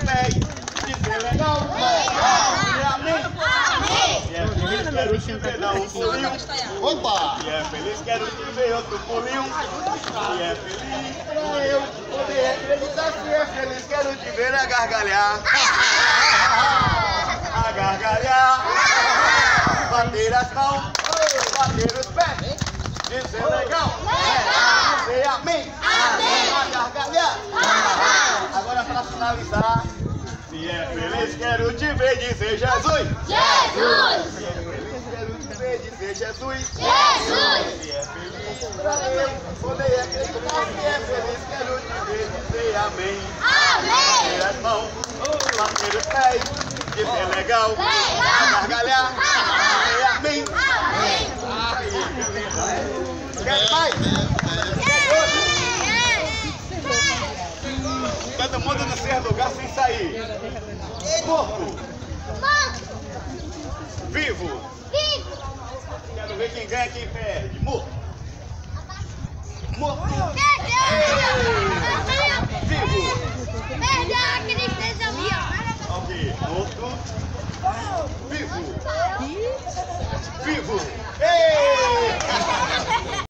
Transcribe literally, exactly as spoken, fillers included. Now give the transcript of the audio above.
pés, de ser legal. Amém. Se é feliz, quero te ver dar um pulinho. Opa! Se é feliz, quero te ver outro pulinho. Se é feliz, pra eu poder acreditar. Se é feliz, quero te ver a gargalhar. A gargalhar. Bater as mãos, bater os pés. Dizer legal. Dizer amém. A gargalhar. Agora para finalizar. Se é feliz, quero te ver dizer Jesus. Jesus! Se é feliz, quero te ver dizer Jesus. Jesus! Se é feliz, pra eu poder acreditar. Se é feliz, quero te ver dizer amém. Amém! Bater as mãos, bater os pés. Dizer legal. Legal. Gargalhar. Dizer amém. Amém! Quer mais? Todo mundo no seu lugar sem sair. Morto. Vivo. Quero ver quem ganha e quem perde. Morto. Morto. Vivo. Ok. Morto. Vivo. Vivo. Ei!